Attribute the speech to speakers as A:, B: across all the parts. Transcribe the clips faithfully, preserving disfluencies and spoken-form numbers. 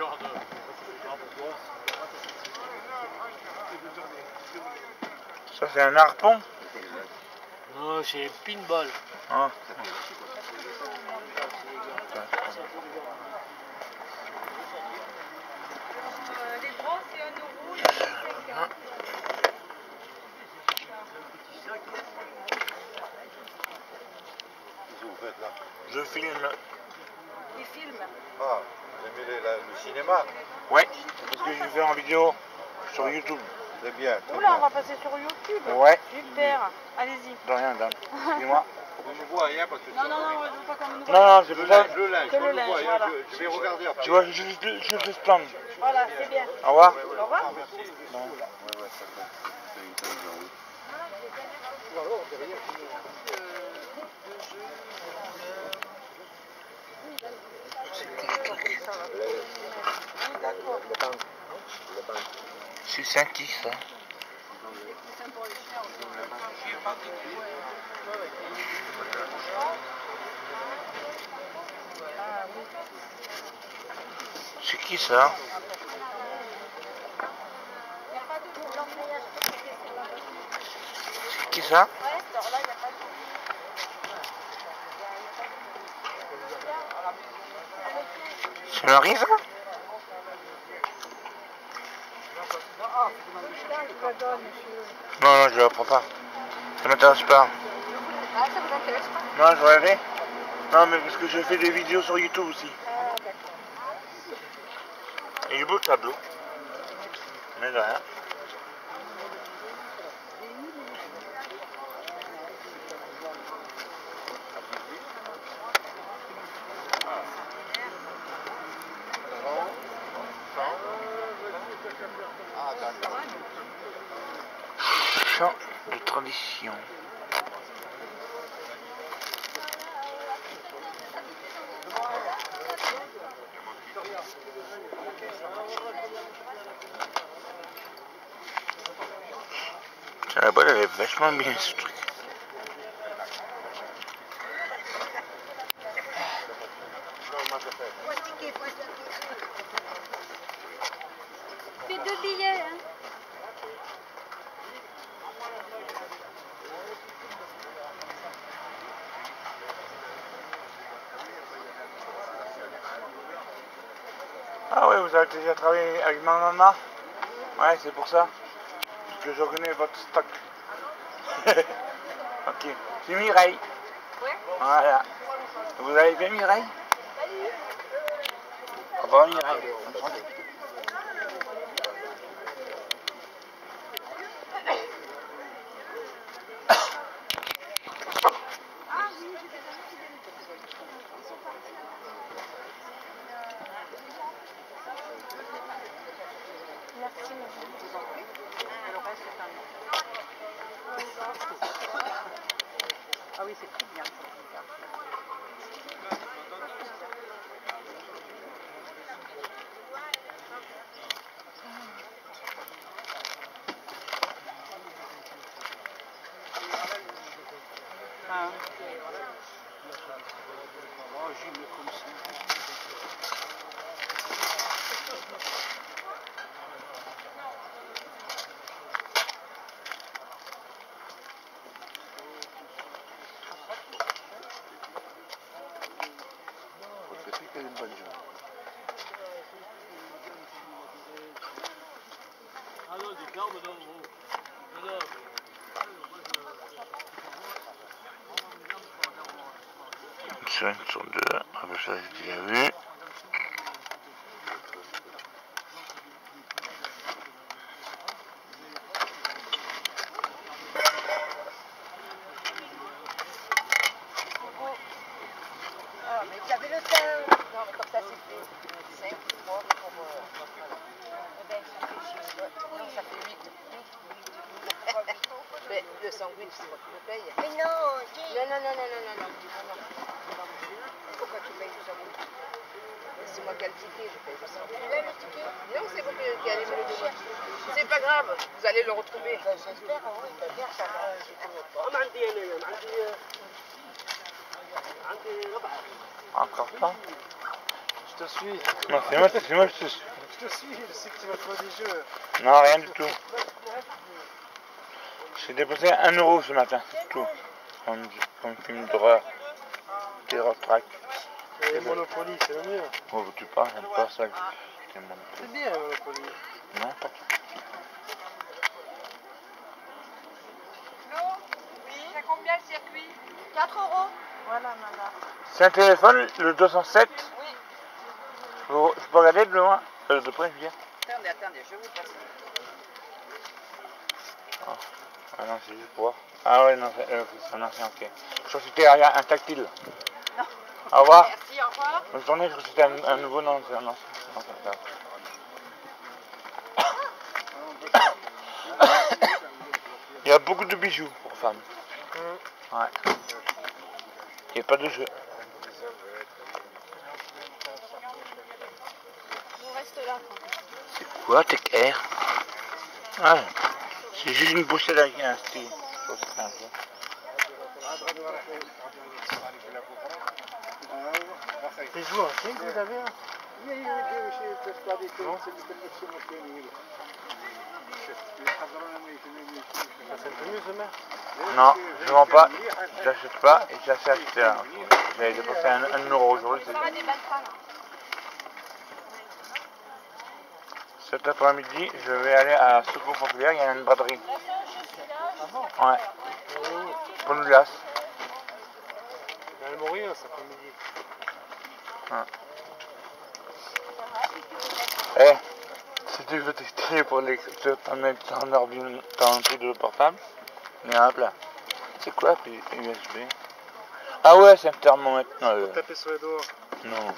A: genre de...
B: Ça c'est un harpon?
A: Non, c'est pinball.
B: Ah.
C: Les bras c'est un euro, les cinq.
B: Je filme.
C: Les films.
D: Ah, vous aimez les- la- le cinéma?
B: Ouais, parce que je fais en vidéo sur YouTube.
D: C'est bien. très
C: Oula,
D: bien.
C: on va passer sur YouTube.
B: Ouais.
C: Super. Allez-y.
B: De rien, dame. Excusez-moi.
D: Vous ne voyez rien parce que
C: Non, non, non, je veux pas qu'on nous voit.
B: Non, non, c'est
D: le
B: pour ça.
D: linge, le linge,
C: Que
D: on
C: le
D: le
C: linge,
D: voit, hein,
C: voilà.
D: je, je vais regarder après.
B: Tu vois, je juste, juste le stand.
C: Voilà, c'est bien.
B: Au revoir.
C: Au revoir.
B: Non.
D: Ouais, ouais, ça fait. C'est intelligent, oui.
B: C'est senti ça. C'est qui ça? C'est qui ça? C'est un riz ça? Non, non, je la prends pas. Ça m'intéresse pas.
C: Ah, ça vous intéresse pas?
B: Non, je regardais. Non, mais parce que je fais des vidéos sur YouTube aussi.
C: Ah, d'accord.
B: Et il est beau le tableau. Mais de rien.
D: Ah, d'accord.
B: Chant de tradition. Tiens, la boîte elle est vachement bien ce truc.
C: Fais deux billets, hein.
B: Ah ouais, vous avez déjà travaillé avec ma maman? Ouais, c'est pour ça. Parce que je reconnais votre stock. Ok. C'est Mireille.
C: Ouais.
B: Voilà. Vous allez bien Mireille?
C: Salut.
B: Au revoir Mireille.
C: Merci,
E: Ah oui, c'est très bien. Ah.
A: Oh, j'y mets comme ça.
D: Une bonne journée.
A: Alors, du calme dans le haut.
B: Sur une, sur deux. Après ça, j'ai déjà vu.
E: Ah, mais tu avais le temps. Non, mais comme ça, c'est fait. cinq, trois pour... Euh... Ben, ça fait six. Non, ça fait huit. Mais le sandwich, c'est moi qui le paye. Mais non, non, non, non, non, non, non, non, non, non. Pourquoi tu payes le sandwich? C'est moi qui ai le ticket, je paye le sandwich. Tu as le ticket? Non, c'est vous qui allez me le donner. C'est pas grave, vous allez le retrouver. J'espère, oui, bien ça va.
A: ما عندي انا ما عندي عندي ربع
B: Encore pas.
A: te suis.
B: Non, c'est moi, c'est moi, je te suis.
A: Je te suis, je sais que tu vas trouver des jeux.
B: Non, rien du tout. J'ai dépensé un euro ce matin, c'est tout. Comme, comme film d'horreur. Terror Track.
A: Et Monopoly, c'est le mieux.
B: Oh, tu parles, j'aime pas ça. C'est mon...
A: C'est bien Monopoly.
B: Non, pas.
C: C'est combien le circuit? quatre euros. Voilà, madame.
B: C'est un téléphone, le deux cent sept.
E: Oui.
B: Faut- Je peux regarder de loin, euh, de près, je veux dire.
E: Attendez, attendez, je vous passe.
B: Ah non, c'est juste pour voir. Ah ouais, non, c'est euh, c'est un ancien, ok. Je crois que c'était un, un tactile.
E: Non.
B: Au revoir.
E: Merci, au revoir.
B: Bonne journée, je crois que c'était un, un nouveau, non, c'est un ancien. Non, c'est ça. Il y a beaucoup de bijoux pour femmes. Ouais. Il n'y a pas de jeu.
C: On reste là.
B: C'est quoi, Tech Air? Ah, c'est juste une pochette avec un style. Je pense que c'est un peu.
A: Les joueurs anciens que vous avez là? Ça c'est un peu mieux ce maire.
B: Non, je vends pas, j'achète pas et j'achète acheté là. J'avais dépensé un, un euro aujourd'hui.
C: On aura des balles là.
B: Cet après-midi, je vais aller à Secours Populaire, il y a une braderie. Ouais. Pour une glace.
A: Il va mourir cet après-midi.
B: Eh, si tu veux tester pour les, t'en mettre ton ordi, ton truc de portable, il y a un plat. C'est quoi, puis U S B? Ah ouais, c'est un thermomètre. Non, euh,
A: Taper sur les doigts.
B: non.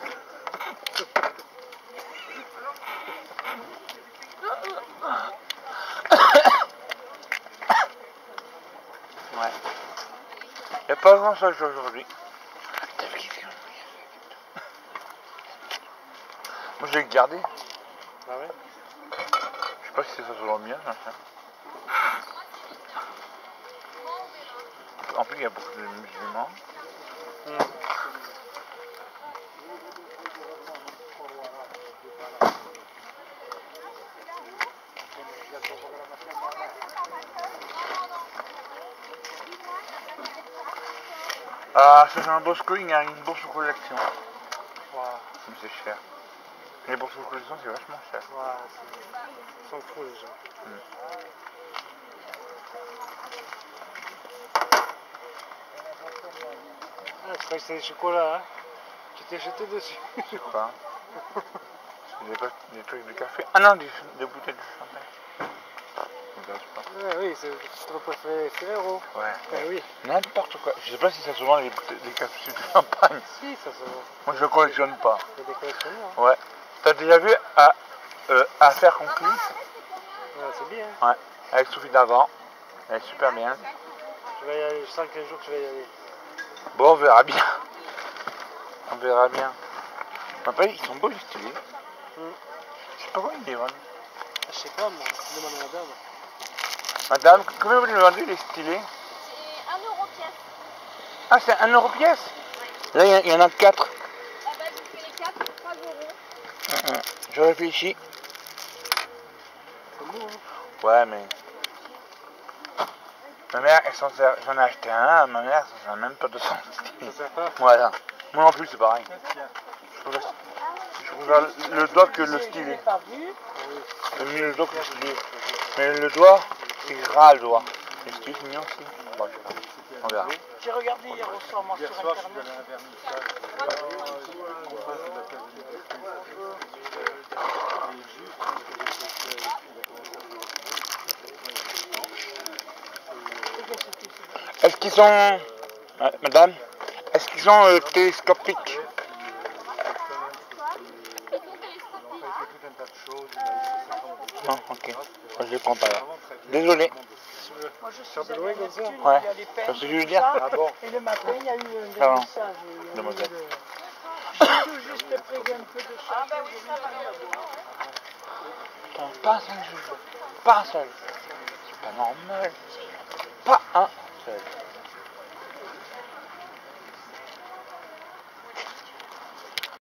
B: Ouais. Il n'y a pas grand chose aujourd'hui. Moi je vais le garder.
A: Ah ouais?
B: Je sais pas si ça se voit bien, machin. En plus, il y a beaucoup de musulmans.
A: Hum.
B: Ah, ça c'est un Bosco, il y a une bourse aux collections.
A: Wow.
B: Mais c'est cher. Les bourses aux collections, c'est vachement cher.
A: Wow, ils sont fous les gens.
B: Mm.
A: Ah, tu crois que c'est des chocolats, hein? Tu t'es jeté dessus.
B: Je sais pas. C'est des, des trucs de café. Ah non, des, des bouteilles de champagne. Je sais pas.
A: Ah oui, c'est trop préféré Ferrero.
B: Ouais.
A: Ah oui.
B: N'importe quoi. Je sais pas si ça se vend les, les capsules de champagne.
A: Si, ça se voit.
B: Moi je collectionne pas.
A: Il y a des collectionneurs. Hein.
B: Ouais. T'as déjà vu à, euh, Affaires conclues?
A: Ouais, c'est bien.
B: Ouais. Avec Sophie d'avant. Elle est super bien.
A: Tu vas y aller, je sens qu'un jour tu vas y aller.
B: Bon, on verra bien. On verra bien. Après, ils sont beaux les stylés.
A: Mm.
B: Je sais pas quoi ils les vendent.
A: Ah, je sais pas, moi. Demande à madame.
B: Madame, combien vous les vendez les stylés?
C: C'est un euro pièce.
B: Ah, c'est un euro pièce? Là, il y, y en a quatre.
C: Ah bah, je fais les quatre, trois euros.
B: Je réfléchis.
A: C'est beau, hein?
B: Ouais, mais... Ma mère, elle s'en sert... j'en ai acheté un, ma mère, ça sert même pas de son style.
A: Ça sert pas.
B: Voilà. Moi non plus, c'est pareil. Je préfère, je préfère le doigt que le stylet. C'est mieux le doigt que le stylet. Mais le doigt, c'est gras le doigt. Le stylet, c'est mignon aussi. Bon, je sais pas. On verra.
F: J'ai regardé hier au soir moi, sur internet.
B: Est-ce qu'ils sont... euh, madame, est-ce qu'ils sont euh, télescopiques? Non, ok. Je les prends pas là. Désolé.
F: Moi je suis
A: C'est un peu loin comme ça.
B: Ouais.
F: il y a les
B: C'est
F: peines,
B: ce que je veux dire.
F: tout ça.
B: Ah bon?
F: Et le matin, il y a eu un
B: Pardon.
F: vernissage. il y a eu
B: Demoiselle.
F: de- J'ai tout juste pris un peu de ça.
B: Putain, pas un seul jour. Pas un seul. C'est pas normal. Pas un seul.